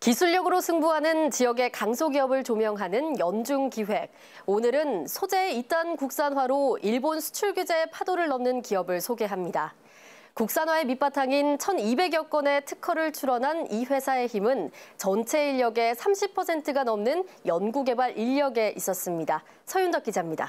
기술력으로 승부하는 지역의 강소기업을 조명하는 연중기획. 오늘은 소재 2단 국산화로 일본 수출 규제의 파도를 넘는 기업을 소개합니다. 국산화의 밑바탕인 1,200여 건의 특허를 출원한 이 회사의 힘은 전체 인력의 30%가 넘는 연구개발 인력에 있었습니다. 서윤덕 기자입니다.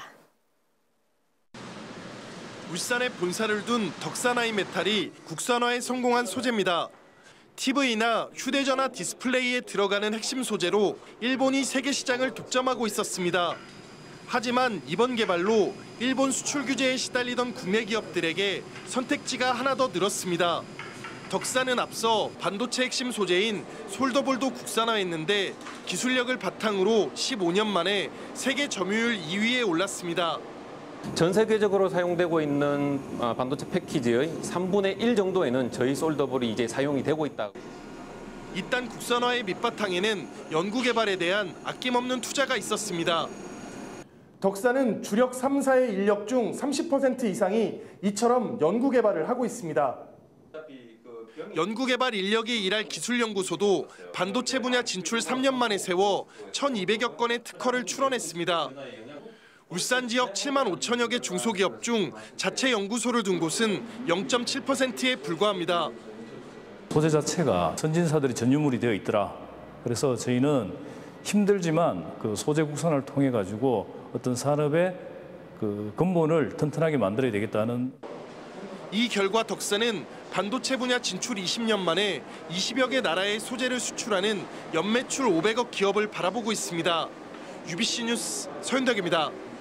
울산에 본사를 둔 덕산아이메탈이 국산화에 성공한 소재입니다. TV나 휴대전화 디스플레이에 들어가는 핵심 소재로 일본이 세계 시장을 독점하고 있었습니다. 하지만 이번 개발로 일본 수출 규제에 시달리던 국내 기업들에게 선택지가 하나 더 늘었습니다. 덕산은 앞서 반도체 핵심 소재인 솔더볼도 국산화했는데 기술력을 바탕으로 15년 만에 세계 점유율 2위에 올랐습니다. 전 세계적으로 사용되고 있는 반도체 패키지의 3분의 1 정도에는 저희 솔더볼이 이제 사용이 되고 있다. 이딴 국산화의 밑바탕에는 연구개발에 대한 아낌없는 투자가 있었습니다. 덕산은 주력 3사의 인력 중 30% 이상이 이처럼 연구개발을 하고 있습니다. 연구개발 인력이 일할 기술연구소도 반도체 분야 진출 3년 만에 세워 1,200여 건의 특허를 출원했습니다. 울산 지역 7만 5천여 개 중소기업 중 자체 연구소를 둔 곳은 0.7%에 불과합니다. 소재 자체가 선진사들이 전유물이 되어 있더라. 그래서 저희는 힘들지만 그 소재 국산화를 통해 가지고 어떤 산업의 그 근본을 튼튼하게 만들어야 되겠다는. 이 결과 덕산은 반도체 분야 진출 20년 만에 20여 개 나라의 소재를 수출하는 연매출 500억 기업을 바라보고 있습니다. UBC 뉴스 서윤덕입니다.